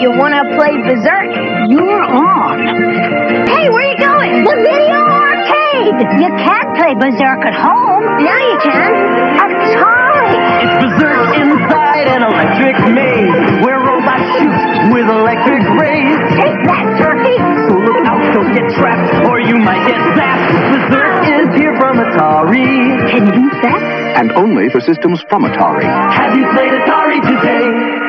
You wanna play Berzerk? You're on. Hey, where you going? The video arcade! You can't play Berzerk at home. Now you can. Atari! It's Berzerk inside an electric maze, where robots shoot with electric rays. Take that, Turkey! So look out, don't get trapped, or you might get zapped. Berzerk is here from Atari. Can you beat that? And only for systems from Atari. Have you played Atari today?